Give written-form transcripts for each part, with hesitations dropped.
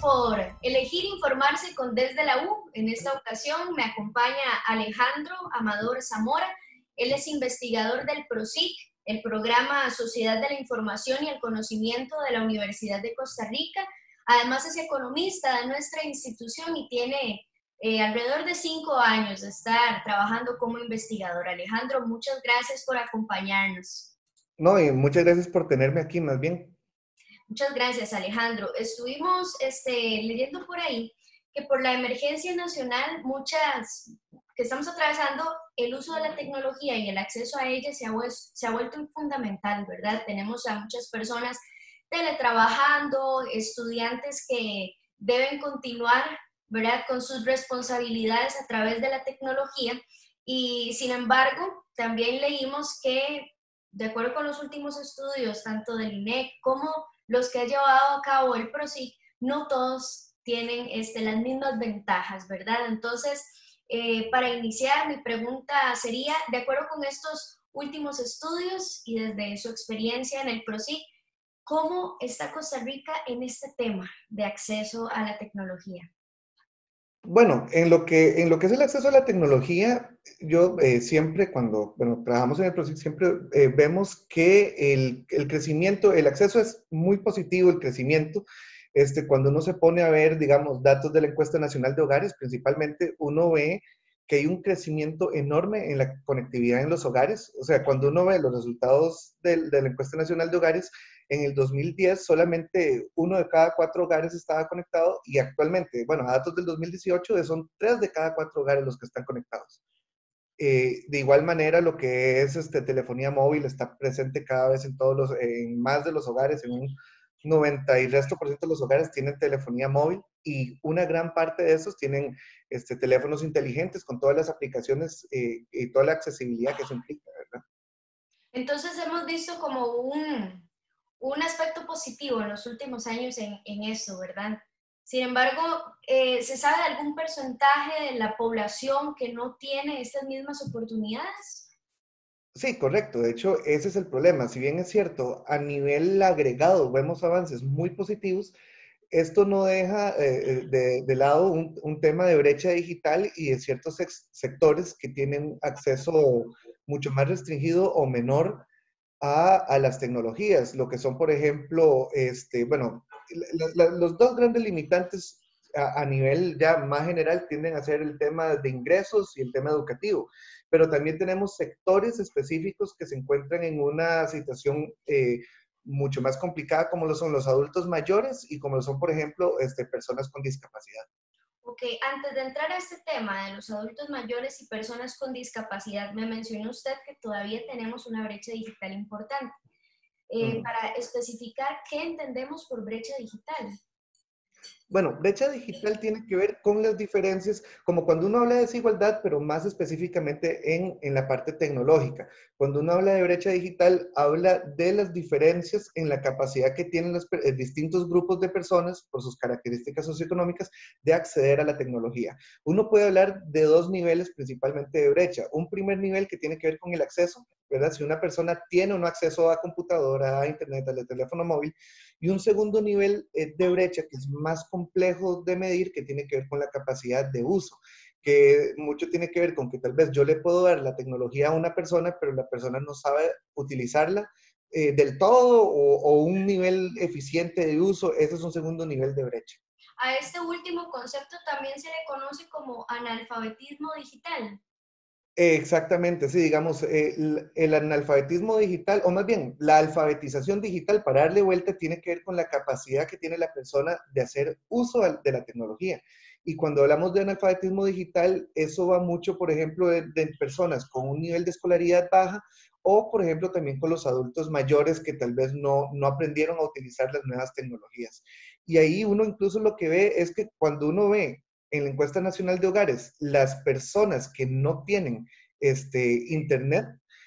por elegir informarse con Desde la U. En esta ocasión me acompaña Alejandro Amador Zamora. Él es investigador del PROSIC, el programa Sociedad de la Información y el Conocimiento de la Universidad de Costa Rica. Además es economista de nuestra institución y tiene alrededor de 5 años de estar trabajando como investigador. Alejandro, muchas gracias por acompañarnos. No, y muchas gracias por tenerme aquí, más bien. Muchas gracias, Alejandro. Estuvimos leyendo por ahí que por la emergencia nacional, que estamos atravesando, el uso de la tecnología y el acceso a ella se ha vuelto fundamental, ¿verdad? Tenemos a muchas personas teletrabajando, estudiantes que deben continuar, ¿verdad?, con sus responsabilidades a través de la tecnología. Y sin embargo, también leímos que, de acuerdo con los últimos estudios, tanto del INEC como los que ha llevado a cabo el PROSIC, no todos tienen las mismas ventajas, ¿verdad? Entonces, para iniciar, mi pregunta sería, de acuerdo con estos últimos estudios y desde su experiencia en el PROSIC, ¿cómo está Costa Rica en este tema de acceso a la tecnología? Bueno, en lo que es el acceso a la tecnología, yo siempre cuando trabajamos en el PROSIC, siempre vemos que el crecimiento, el acceso es muy positivo, el crecimiento. Cuando uno se pone a ver, digamos, datos de la Encuesta Nacional de Hogares, principalmente, uno ve que hay un crecimiento enorme en la conectividad en los hogares. O sea, cuando uno ve los resultados de la Encuesta Nacional de Hogares, en el 2010 solamente 1 de cada 4 hogares estaba conectado y actualmente, bueno, a datos del 2018 son 3 de cada 4 hogares los que están conectados. De igual manera, lo que es telefonía móvil está presente cada vez en más de los hogares, en un 90 y resto por ciento de los hogares tienen telefonía móvil y una gran parte de esos tienen teléfonos inteligentes con todas las aplicaciones y toda la accesibilidad que eso implica, ¿verdad? Entonces hemos visto como un aspecto positivo en los últimos años en eso, ¿verdad? Sin embargo, ¿se sabe de algún porcentaje de la población que no tiene estas mismas oportunidades? Sí, correcto. De hecho, ese es el problema. Si bien es cierto, a nivel agregado vemos avances muy positivos, esto no deja de lado un tema de brecha digital y de ciertos sectores que tienen acceso mucho más restringido o menor a las tecnologías, lo que son, por ejemplo, bueno, los dos grandes limitantes a nivel ya más general tienden a ser el tema de ingresos y el tema educativo, pero también tenemos sectores específicos que se encuentran en una situación mucho más complicada, como lo son los adultos mayores y como lo son, por ejemplo, personas con discapacidad. Ok, antes de entrar a este tema de los adultos mayores y personas con discapacidad, me mencionó usted que todavía tenemos una brecha digital importante. Ujú. Para especificar, ¿qué entendemos por brecha digital? Bueno, brecha digital tiene que ver con las diferencias, como cuando uno habla de desigualdad, pero más específicamente en la parte tecnológica. Cuando uno habla de brecha digital, habla de las diferencias en la capacidad que tienen los distintos grupos de personas, por sus características socioeconómicas, de acceder a la tecnología. Uno puede hablar de dos niveles principalmente de brecha. Un primer nivel que tiene que ver con el acceso, ¿verdad? Si una persona tiene o no acceso a computadora, a internet, al teléfono móvil, y un segundo nivel de brecha que es más complejo de medir, que tiene que ver con la capacidad de uso, que mucho tiene que ver con que tal vez yo le puedo dar la tecnología a una persona, pero la persona no sabe utilizarla del todo o un nivel eficiente de uso. Ese es un segundo nivel de brecha. A este último concepto también se le conoce como analfabetismo digital. Exactamente, sí, digamos, el analfabetismo digital, o más bien, la alfabetización digital, para darle vuelta, tiene que ver con la capacidad que tiene la persona de hacer uso de la tecnología. Y cuando hablamos de analfabetismo digital, eso va mucho, por ejemplo, de personas con un nivel de escolaridad baja o, por ejemplo, también con los adultos mayores que tal vez no aprendieron a utilizar las nuevas tecnologías. Y ahí uno incluso lo que ve es que cuando uno ve en la encuesta nacional de hogares, las personas que no tienen internet,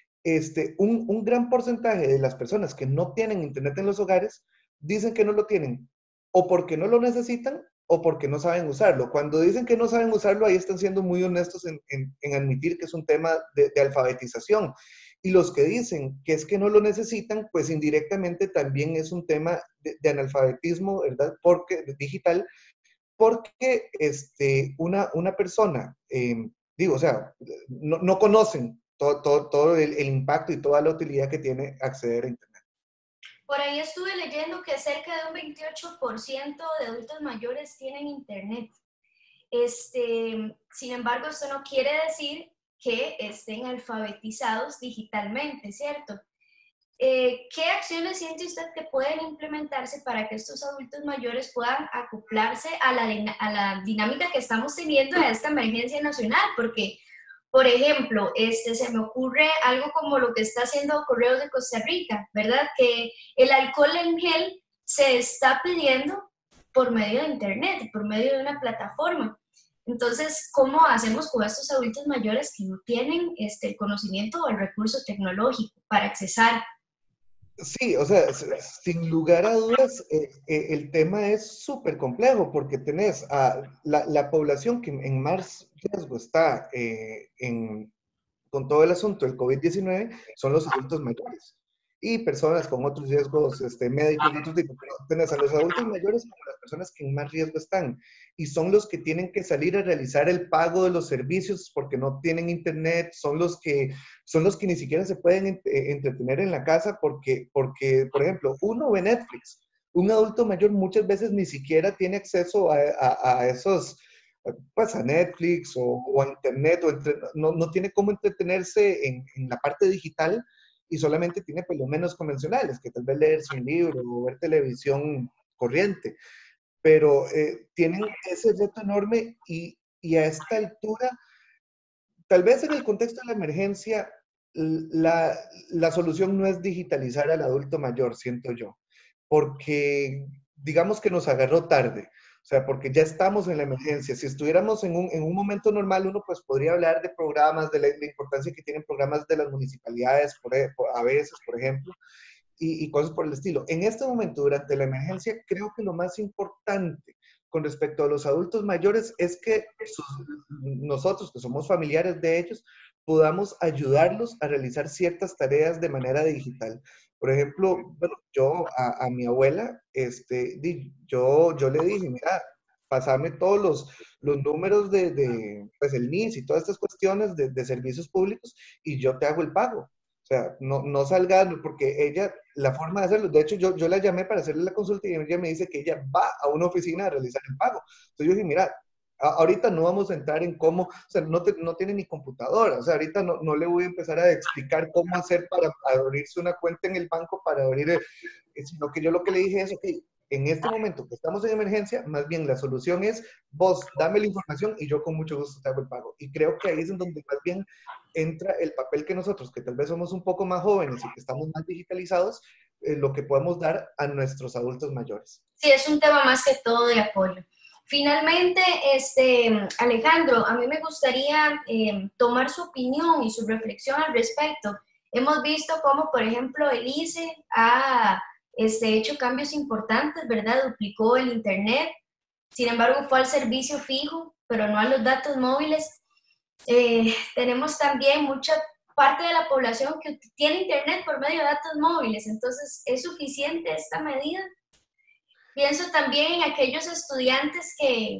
un gran porcentaje de las personas que no tienen internet en los hogares dicen que no lo tienen o porque no lo necesitan o porque no saben usarlo. Cuando dicen que no saben usarlo, ahí están siendo muy honestos en admitir que es un tema de alfabetización. Y los que dicen que es que no lo necesitan, pues indirectamente también es un tema de analfabetismo, ¿verdad? Porque, digital, porque una persona, digo, o sea, no conocen todo el impacto y toda la utilidad que tiene acceder a Internet. Por ahí estuve leyendo que cerca de un 28% de adultos mayores tienen internet. Sin embargo, esto no quiere decir que estén alfabetizados digitalmente, ¿cierto? ¿Qué acciones siente usted que pueden implementarse para que estos adultos mayores puedan acoplarse a la dinámica que estamos teniendo a esta emergencia nacional? Porque, por ejemplo, se me ocurre algo como lo que está haciendo Correos de Costa Rica, ¿verdad? Que el alcohol en gel se está pidiendo por medio de Internet, por medio de una plataforma. Entonces, ¿cómo hacemos con estos adultos mayores que no tienen el conocimiento o el recurso tecnológico para accesar? Sí, o sea, sin lugar a dudas, el tema es súper complejo porque tenés a la población que en más riesgo está con todo el asunto del COVID-19 son los adultos mayores y personas con otros riesgos médicos y otros tipos. Pero tenés a los adultos mayores como las personas que en más riesgo están y son los que tienen que salir a realizar el pago de los servicios porque no tienen internet, son los que ni siquiera se pueden entretener en la casa porque, por ejemplo, uno ve Netflix. Un adulto mayor muchas veces ni siquiera tiene acceso a esos, pues a Netflix o a Internet, no tiene cómo entretenerse en la parte digital y solamente tiene pues los menos convencionales, que tal vez leerse un libro o ver televisión corriente, pero tienen ese reto enorme y a esta altura, tal vez en el contexto de la emergencia, la solución no es digitalizar al adulto mayor, siento yo, porque digamos que nos agarró tarde. O sea, porque ya estamos en la emergencia. Si estuviéramos en un momento normal, uno pues podría hablar de programas, de la importancia que tienen programas de las municipalidades, a veces, por ejemplo, y cosas por el estilo. En este momento, durante la emergencia, creo que lo más importante con respecto a los adultos mayores es que nosotros, que somos familiares de ellos, podamos ayudarlos a realizar ciertas tareas de manera digital. Por ejemplo, bueno, yo a mi abuela, yo le dije, mira, pasame todos los números pues el NIS y todas estas cuestiones de servicios públicos y yo te hago el pago. O sea, no salga, porque ella, la forma de hacerlo, de hecho yo la llamé para hacerle la consulta y ella me dice que ella va a una oficina a realizar el pago. Entonces yo dije, mira, ahorita no vamos a entrar en cómo, o sea, no tiene ni computadora, o sea, ahorita no le voy a empezar a explicar cómo hacer para abrirse una cuenta en el banco, para abrir, sino que yo lo que le dije es, ok, en este momento que estamos en emergencia, más bien la solución es, vos dame la información y yo con mucho gusto te hago el pago. Y creo que ahí es en donde más bien entra el papel que nosotros, que tal vez somos un poco más jóvenes y que estamos más digitalizados, lo que podemos dar a nuestros adultos mayores. Sí, es un tema más que todo de apoyo. Finalmente, Alejandro, a mí me gustaría tomar su opinión y su reflexión al respecto. Hemos visto cómo, por ejemplo, el ICE ha hecho cambios importantes, ¿verdad? Duplicó el Internet, sin embargo, fue al servicio fijo, pero no a los datos móviles. Tenemos también mucha parte de la población que tiene Internet por medio de datos móviles, entonces, ¿es suficiente esta medida? Pienso también en aquellos estudiantes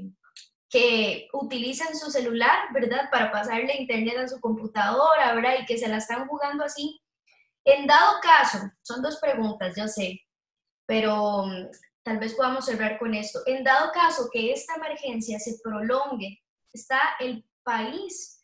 que utilizan su celular, ¿verdad? Para pasarle internet a su computadora, ¿verdad? Y que se la están jugando así. En dado caso, son dos preguntas, yo sé, pero tal vez podamos cerrar con esto. En dado caso que esta emergencia se prolongue, ¿está el país,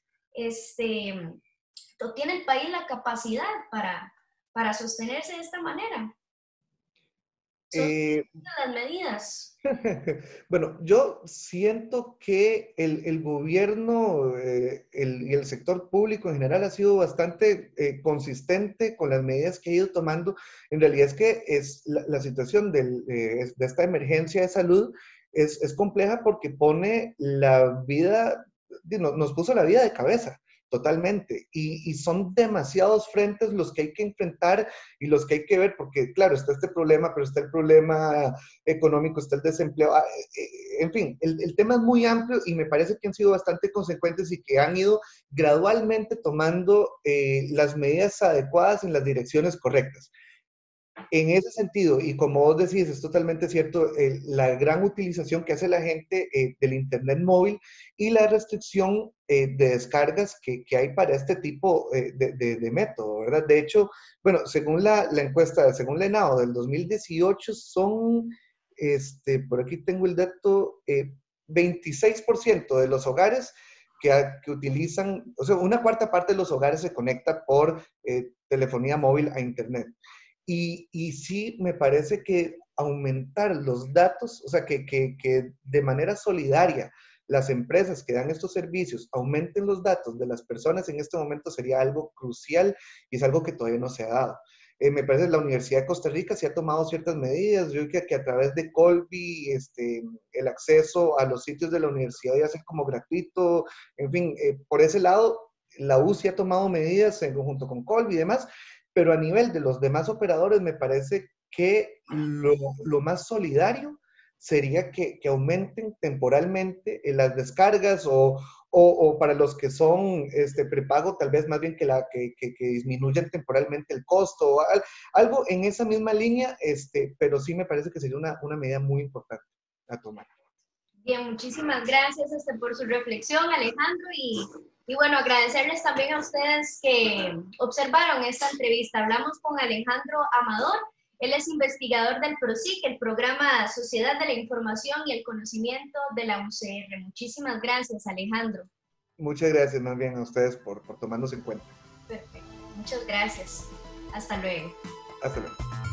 tiene el país la capacidad para sostenerse de esta manera? ¿Son Eh, las medidas? Bueno, yo siento que el gobierno y el sector público en general ha sido bastante consistente con las medidas que ha ido tomando. En realidad es que la situación de esta emergencia de salud es compleja porque pone la vida, nos puso la vida de cabeza. totalmente. Y son demasiados frentes los que hay que enfrentar y los que hay que ver, porque claro, está este problema, pero está el problema económico, está el desempleo, en fin, el tema es muy amplio y me parece que han sido bastante consecuentes y que han ido gradualmente tomando las medidas adecuadas en las direcciones correctas. En ese sentido, y como vos decís, es totalmente cierto, la gran utilización que hace la gente del Internet móvil y la restricción de descargas que hay para este tipo de método, ¿verdad? De hecho, bueno, según la encuesta, según la ENAO del 2018, son, por aquí tengo el dato, 26% de los hogares que utilizan, o sea, una cuarta parte de los hogares se conecta por telefonía móvil a Internet. Y sí, me parece que aumentar los datos, o sea, que de manera solidaria las empresas que dan estos servicios aumenten los datos de las personas en este momento sería algo crucial y es algo que todavía no se ha dado. Me parece que la Universidad de Costa Rica sí ha tomado ciertas medidas. Yo creo que a través de Colby, el acceso a los sitios de la universidad ya es como gratuito. En fin, por ese lado, la U sí ha tomado medidas en conjunto con Colby y demás, pero a nivel de los demás operadores me parece que lo más solidario sería que aumenten temporalmente las descargas o para los que son prepago, tal vez más bien que disminuyan temporalmente el costo, algo en esa misma línea, pero sí me parece que sería una medida muy importante a tomar. Bien, muchísimas gracias por su reflexión, Alejandro, y bueno, agradecerles también a ustedes que observaron esta entrevista. Hablamos con Alejandro Amador, él es investigador del PROSIC, el Programa Sociedad de la Información y el Conocimiento de la UCR. Muchísimas gracias, Alejandro. Muchas gracias más bien a ustedes por tomarnos en cuenta. Perfecto, muchas gracias. Hasta luego. Hasta luego.